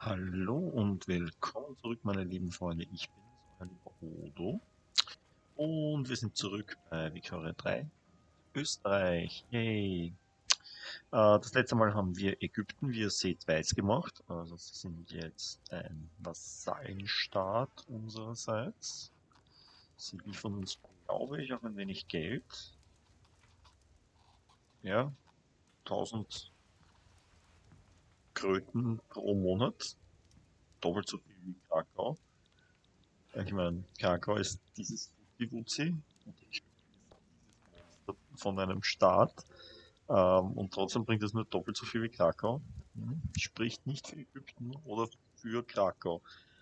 Hallo und willkommen zurück, meine lieben Freunde. Ich bin euer lieber Odo und wir sind zurück bei Victoria 3, Österreich. Yay! Das letzte Mal haben wir Ägypten, wie ihr seht, weiß gemacht. Also sie sind jetzt ein Vasallenstaat unsererseits. Sie liefern uns, glaube ich, auch ein wenig Geld. Ja, 1000 Kröten pro Monat, doppelt so viel wie Krakau. Ich meine, Krakau ist dieses Fuzzi und Ägypten ist dieses Monster von einem Staat. Und trotzdem bringt es nur doppelt so viel wie Krakau. Spricht nicht für Ägypten oder für Krakau.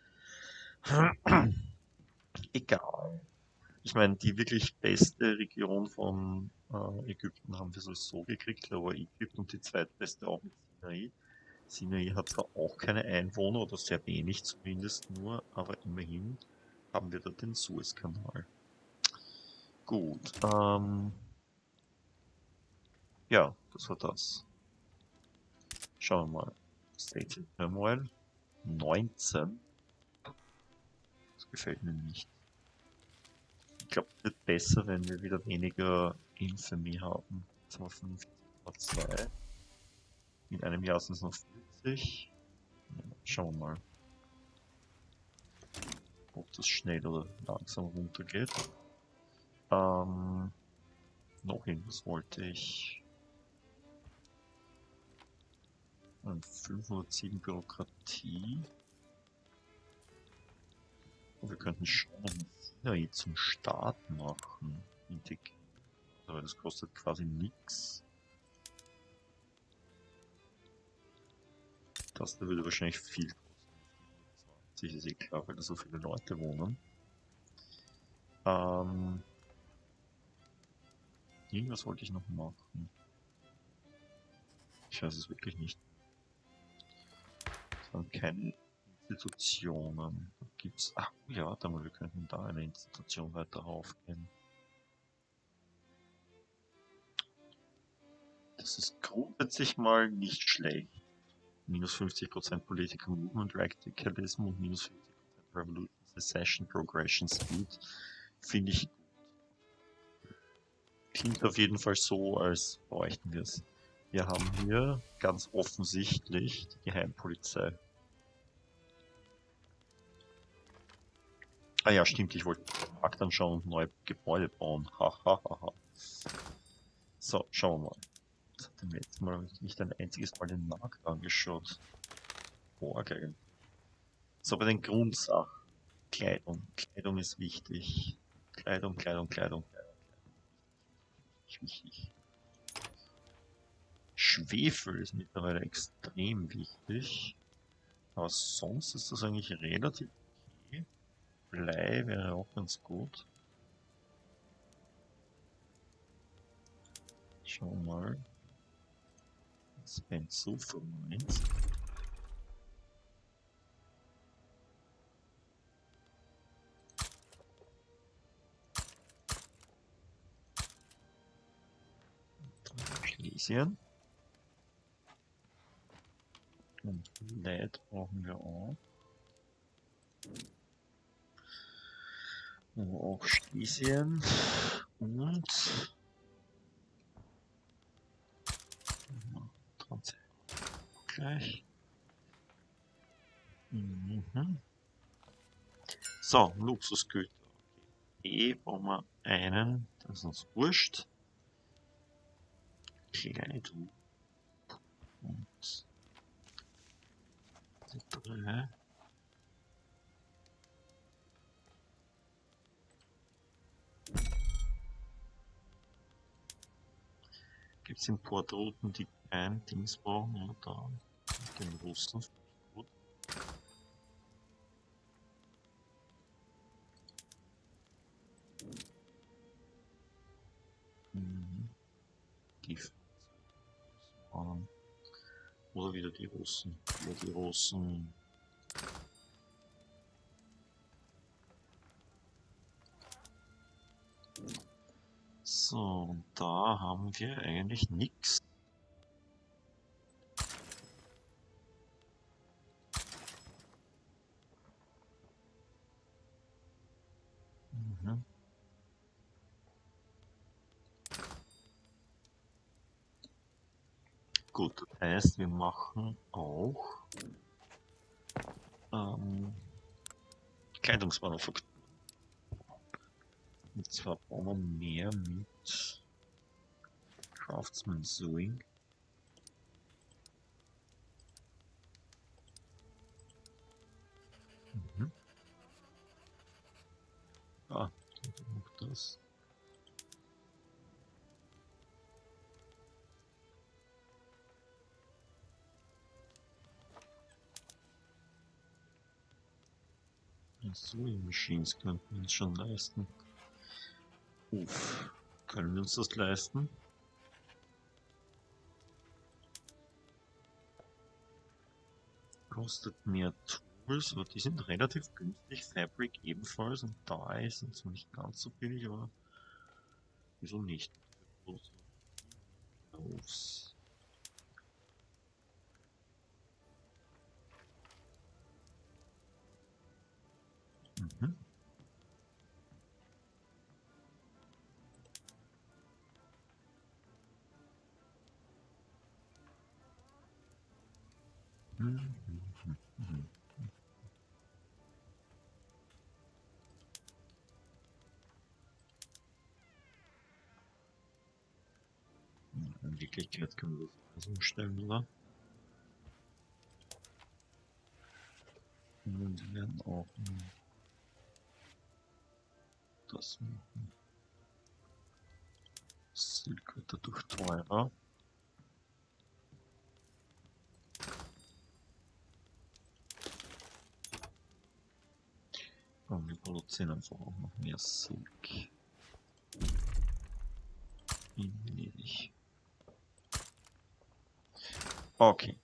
Egal. Ich meine, die wirklich beste Region von Ägypten haben wir sowieso gekriegt, aber Ägypten und die zweitbeste auch mit Sinai. Sinai hat zwar auch keine Einwohner oder sehr wenig zumindest nur, aber immerhin haben wir da den Suezkanal. Gut, ja, das war das. Schauen wir mal. State Turmoil 19. Das gefällt mir nicht. Ich glaube, es wird besser, wenn wir wieder weniger Infamy haben. Jetzt haben wir 50,2. In einem Jahr sind es noch 40. Ja, schauen wir mal, ob das schnell oder langsam runtergeht. Noch irgendwas wollte ich. 507 Bürokratie. Und wir könnten schon Sinai zum Start machen. Aber das kostet quasi nichts. Das da würde wahrscheinlich viel kosten. 20 ist eh klar, weil da so viele Leute wohnen. Irgendwas wollte ich noch machen. Ich weiß es wirklich nicht. Es waren keine Institutionen. Da gibt's. Ach ja, wir könnten da eine Institution weiter raufgehen. Das ist grundsätzlich mal nicht schlecht. Minus 50% Political Movement Radicalism und minus 50% Revolution Secession Progression Speed. Finde ich gut. Klingt auf jeden Fall so, als bräuchten wir es. Wir haben hier ganz offensichtlich die Geheimpolizei. Ah ja, stimmt, ich wollte den Markt anschauen und neue Gebäude bauen. Hahaha. So, schauen wir mal. Das hat dem letzten Mal nicht ein einziges Mal den Markt angeschaut. Boah, geil. So, bei den Grundsachen. Kleidung. Kleidung ist wichtig. Kleidung, Kleidung, Kleidung, Kleidung. Wichtig. Schwefel ist mittlerweile extrem wichtig. Aber sonst ist das eigentlich relativ okay. Blei wäre auch ganz gut. Schauen wir mal. Spencer für 1. Schlesien. Und Lead brauchen wir auch. Aber auch Schlesien. Und Transfer gleich. Mhm. So, Luxusgüter. Okay. Brauchen wir einen, das ist uns wurscht. Kleidung. Und die 3. Gibt es Importrouten, die kein Dings brauchen? Ja, da. Den Russland. Gut. Mhm. Gift. Oder wieder die Russen. Wieder die Russen. So, und da haben wir eigentlich nichts. Mhm. Gut, das heißt, wir machen auch Kleidungsmanufaktur. Und zwar brauchen wir mehr mit Craftsman Sewing. Mhm. Ah, noch das. Sewing Machines könnten wir uns schon leisten. Uff, können wir uns das leisten? Kostet mehr Tools, aber die sind relativ günstig. Fabric ebenfalls und Dye sind zwar nicht ganz so billig, aber wieso nicht? Gloves. Mhm. Mhm. Mhm. In Wirklichkeit können wir das umstellen, oder? Und wir werden auch das machen. Silk wird dadurch teurer. Und wir produzieren einfach auch noch mehr Silk. Ewig. Okay.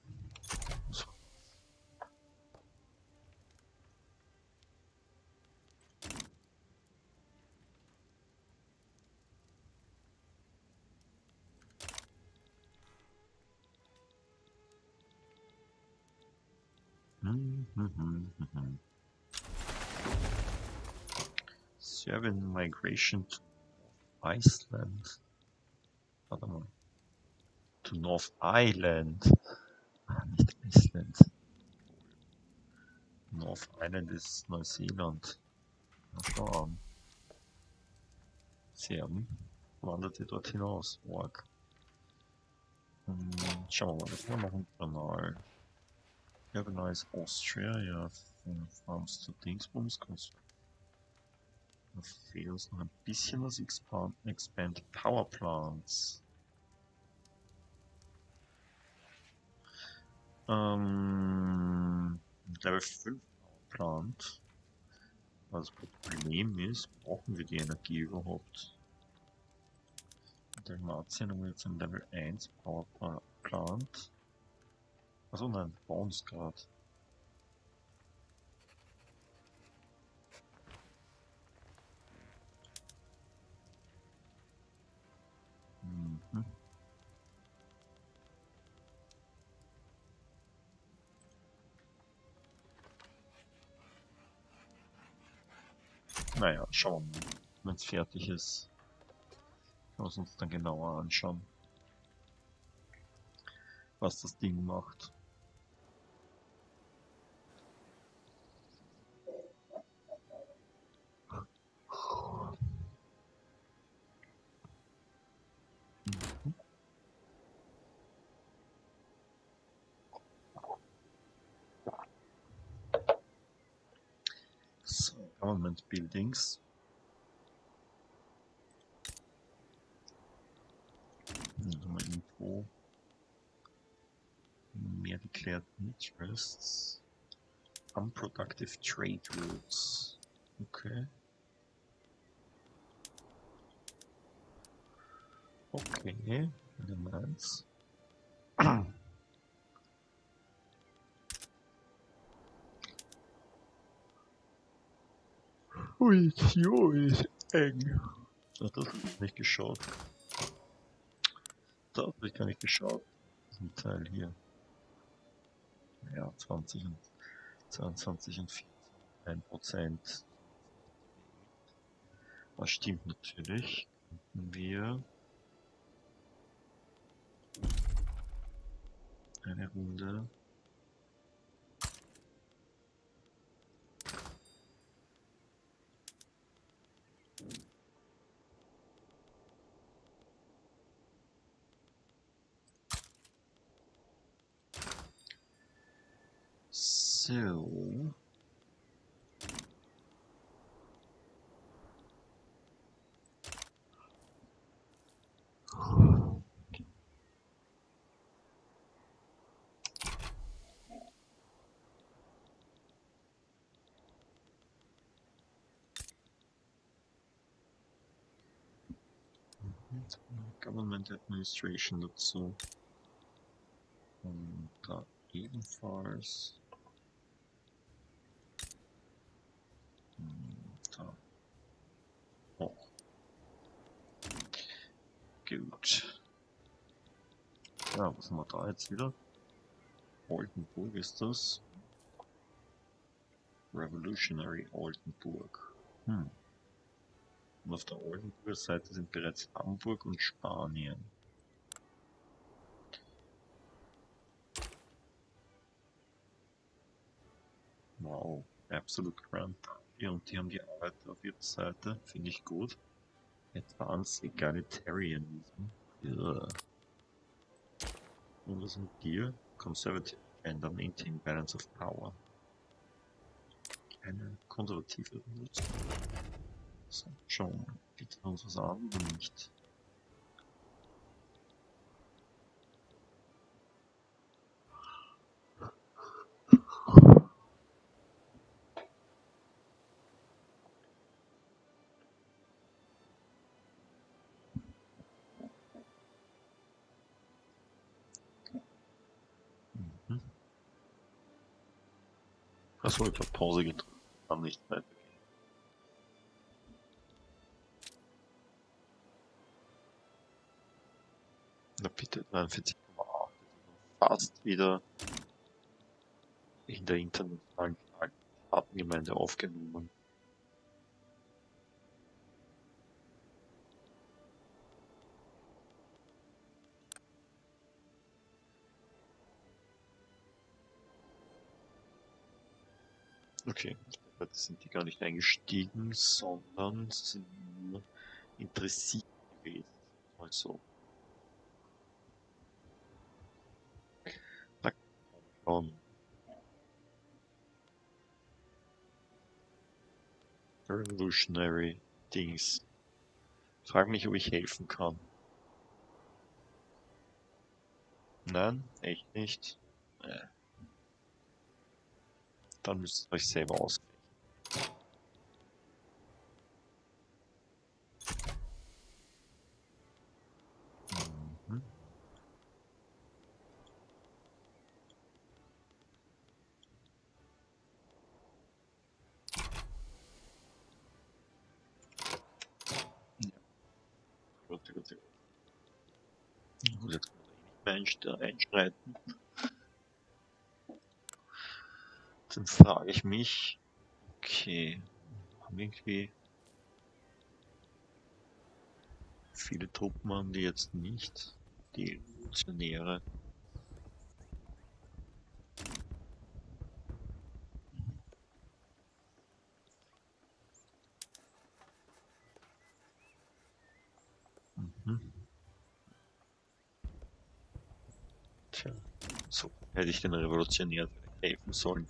Serbian Migration to Iceland. Warte mal. To North Island. Ah, nicht Iceland. North Island ist Neuseeland. Na schau an. Serben. Wandert ihr dort hinaus? Org. Schauen wir mal, das war noch ein Kanal. Urbanized Austria, ja, von Farms zu Dingsbums. Da fehlt uns noch ein bisschen was. Expand Power Plants. Level 5 Plant. Was das Problem ist, brauchen wir die Energie überhaupt? Dalmatien haben wir jetzt ein Level 1 Power Plant. Achso, nein, bauen es gerade. Mhm. Naja, schauen wir mal. Wenn es fertig ist, können wir es uns dann genauer anschauen, was das Ding macht. So, Government Buildings. Mal Info. Mehr declared interests. Unproductive trade routes. Okay. Okay, Elements. Ui, ist eng. Das habe ich nicht geschaut. Da habe ich gar nicht geschaut. Das ist ein Teil hier. Ja, 20 und 22 und 14. 1%. Das stimmt natürlich. Könnten wir eine Runde so. Government Administration dazu. Und da ebenfalls. Da auch. Gut. Ja, was haben wir da jetzt wieder? Oldenburg ist das. Revolutionary Oldenburg. Und auf der Oldenburger Seite sind bereits Hamburg und Spanien. Wow, Absolute Grand Party, und die haben die Arbeiter auf ihrer Seite, finde ich gut. Advanced Egalitarianism. Ja. Und was mit dir? Conservative Agenda, Maintain Balance of Power. Eine konservative Revolution. So, schon. Bietet uns was an oder nicht? Achso, ich habe Pause gedrückt. Kann nicht weitergehen. Na bitte, 43,8. Fast wieder in der internationalen Staatengemeinde aufgenommen. Okay, das sind die gar nicht eingestiegen, sondern sie sind nur interessiert gewesen. Also, na komm. Revolutionary Dings. Frag mich, ob ich helfen kann. Nein, echt nicht. Dann müsst ihr euch selber auswählen. Mhm. Ja. Gut, gut, gut. Gut, jetzt kann ich nicht mehr einschreiten. Dann frage ich mich, okay, haben irgendwie viele Truppen haben die jetzt nicht, die Revolutionäre. Mhm. Tja, so hätte ich den Revolutionären helfen sollen.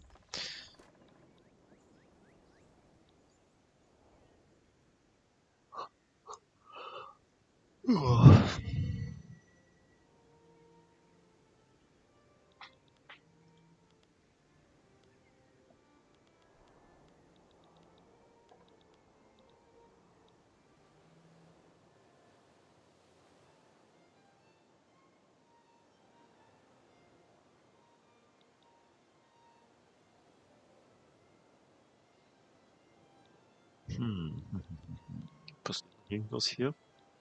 Uah. Passiert irgendwas hier?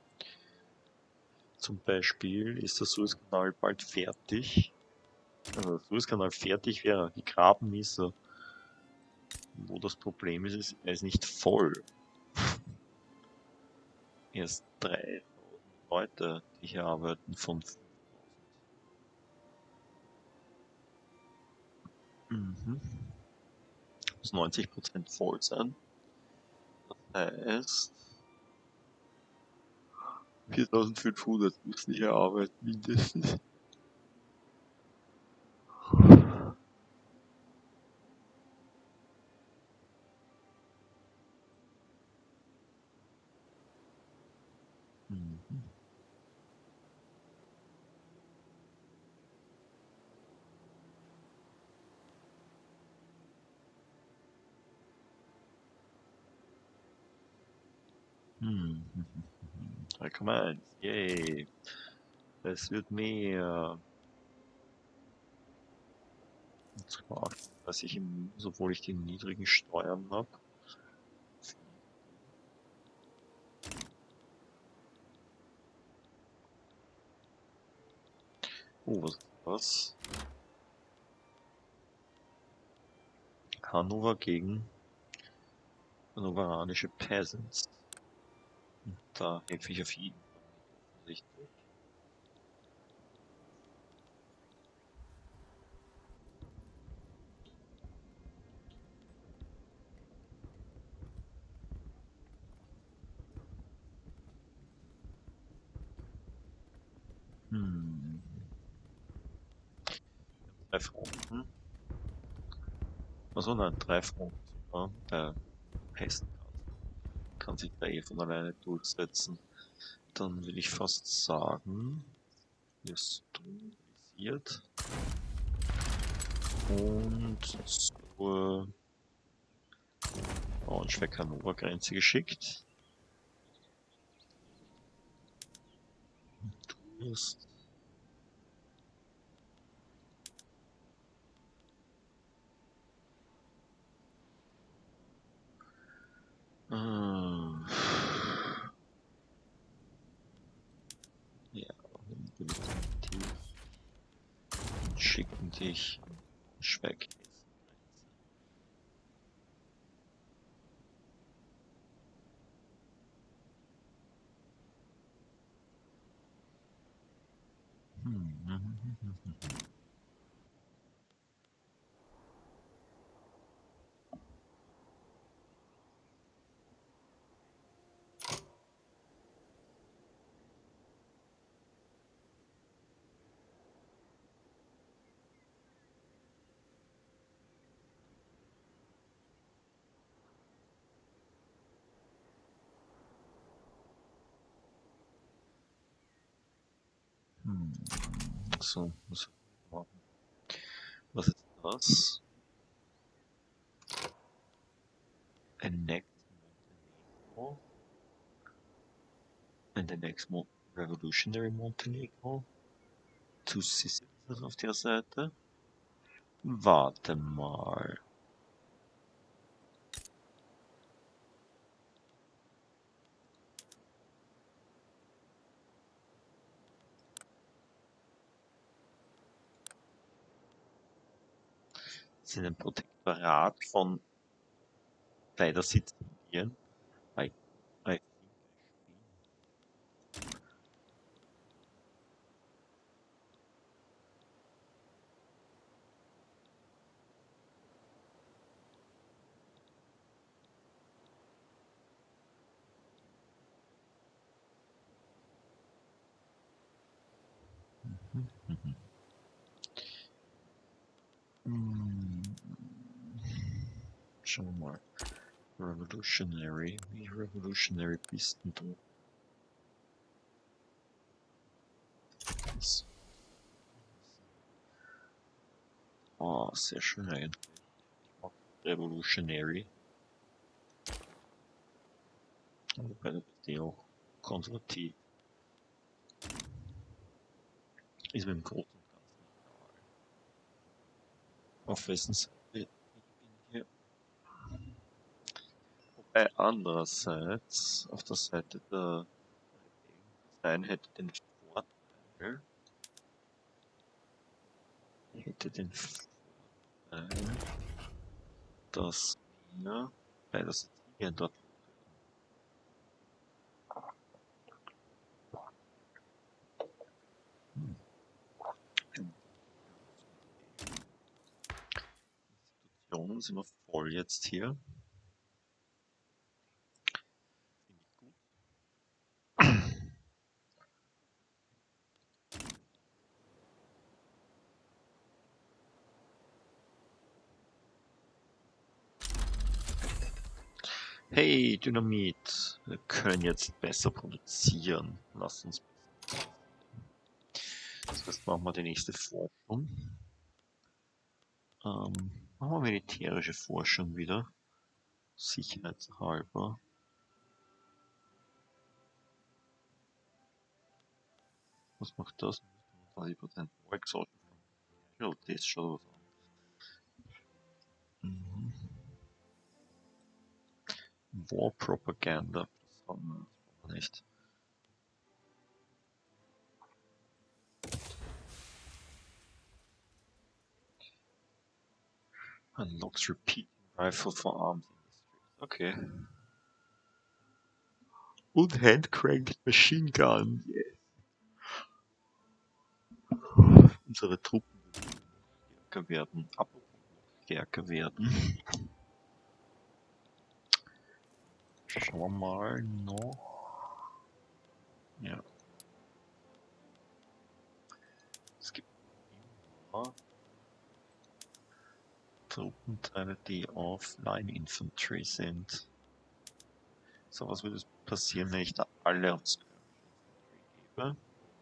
Zum Beispiel ist der Suezkanal bald fertig. Also der Suezkanal fertig wäre, gegraben ist er. Wo das Problem ist, er ist nicht voll. erst 3000 Leute, die hier arbeiten von 5000. Mhm. Muss 90% voll sein. Das heißt, 4500 müssen hier arbeiten, mindestens. Mhm. Mhm. 3,1. Yay. Es wird mehr. Und zwar, was ich im, obwohl ich die niedrigen Steuern habe. Oh, was ist das? Hannover gegen hannoveranische Peasants. Und da helfe ich auf jeden Fall mit, offensichtlich. Hm. 3 Fronten. Also nein, 3 Fronten. Ja, der Hessen kann sich da eh von alleine durchsetzen. Dann will ich fast sagen, wir stabilisiert und zur Braunschweig-Hannover-Grenze geschickt. Du wirst ja, definitiv schicken dich Schweck. So, was ist das? Annex Montenegro and the next Revolutionary Montenegro. Tussi ist das auf der Seite. Warte mal. Sind ein Protektorat von leider Sizilien. I think Schauen wir mal. Revolutionary. Wie revolutionary bist denn du? Oh, sehr schön eigentlich. Ich mag Revolutionary. Wobei du bist eh auch konservativ. Ist mir im Großen und Ganzen egal. Auf wessen Seite ich bin hier. Wobei andererseits, auf der Seite der Rebellenparteien hätte den Vorteil, dass wir bei der Sizilien dort Missionen sind wir voll jetzt hier. Finde ich gut. Hey, Dynamit, wir können jetzt besser produzieren. Lass uns. Das heißt, machen wir die nächste Forschung. Machen wir militärische Forschung wieder. Sicherheitshalber. Was macht das? 30% War Exhaustion. Das schaut was an. War Propaganda. Das brauchen wir nicht. Unlocks repeating rifle for arms industries. Okay. Und Handcranked Machine Gun. Yeah. Unsere Truppen stärker werden. Apropos stärker werden. Schauen wir mal noch. Ja. Es gibt immer Truppenteile, die auf Line Infantry sind. So, was würde passieren, wenn ich da alle auf Skirmish gebe?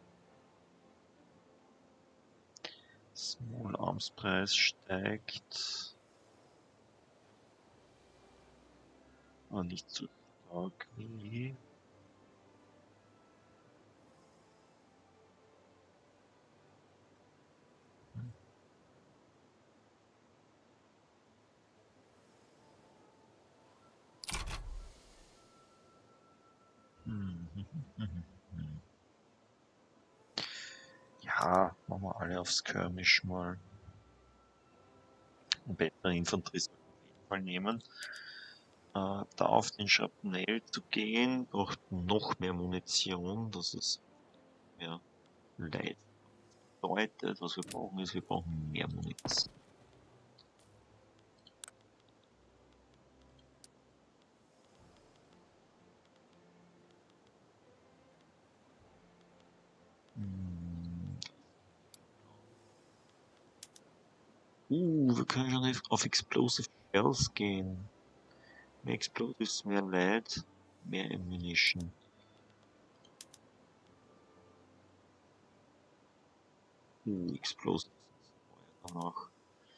Small Arms Preis steigt. Aber nicht so stark wie. Ja, machen wir alle auf Skirmish mal. Bessere Infanterie sollten wir auf jeden Fall nehmen. Da auf den Schrapnell zu gehen, braucht noch mehr Munition. Das ist mehr Leid. Bedeutet, was wir brauchen, ist, wir brauchen mehr Munition. Wir können schon auf Explosive Shells gehen. Mehr Explosives, mehr Lead, mehr Ammunition. Explosives danach.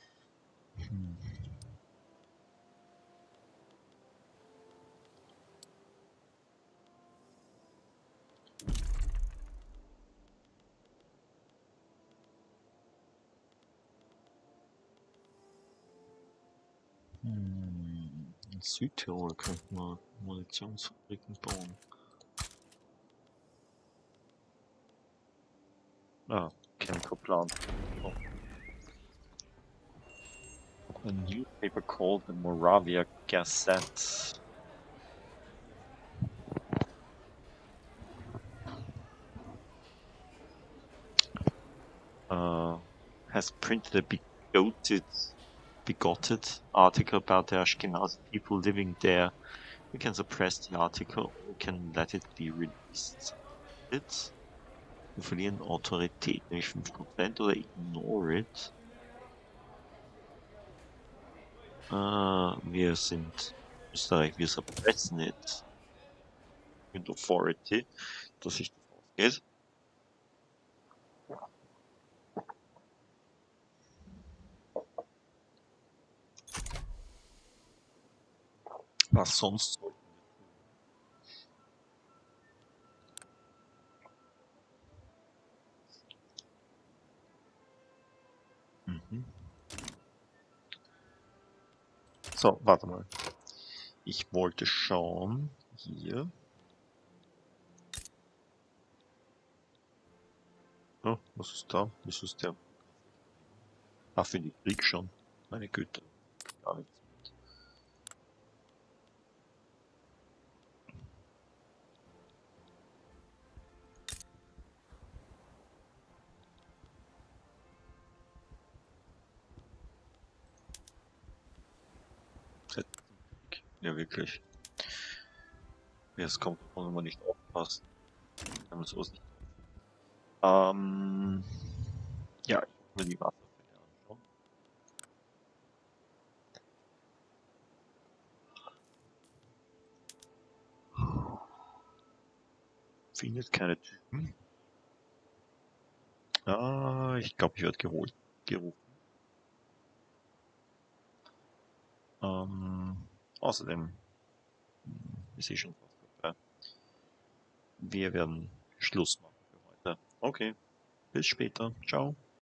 In Südtirol könnten wir Munitionsfabriken bauen. Chemical plant. Oh. A newspaper called the Moravia Gazette. Has printed a bigoted article about the Ashkenazi people living there. We can suppress the article or we can let it be released. Wir verlieren Autorität, nämlich 5% oder ignore it. Wir sind Österreich, wir suppressen it. Mit Authority, dass sich das ausgeht. Was sonst sollten wir tun? So, warte mal. Ich wollte schauen, hier. Oh, was ist da? Wieso ist der? Ach, für die Krieg schon. Meine Güte. Gar nichts. Ja, wirklich. Ja, es kommt davon, wenn man nicht aufpasst. Wenn man sowas nicht. Ja, ich muss mir die Wasserfälle anschauen. Findet keine Typen. Ah, ich glaube, ich werde gerufen. Außerdem ist schon fast vorbei. Wir werden Schluss machen für heute. Okay, bis später. Ciao.